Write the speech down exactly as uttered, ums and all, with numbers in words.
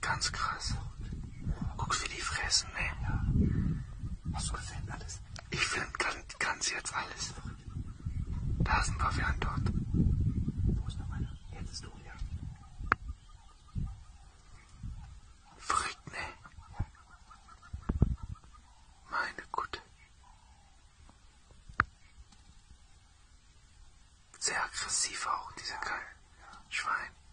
Ganz krass. Guckst wie die fressen, ne? Ja. Hast du gefilmt alles? Ich film ganz, ganz jetzt alles. Da ist ein Pavian dort. Wo ist noch einer? Jetzt ist du, ja. Verrückt, ne? Meine Güte. Sehr aggressiv auch, dieser Kerl. Schwein.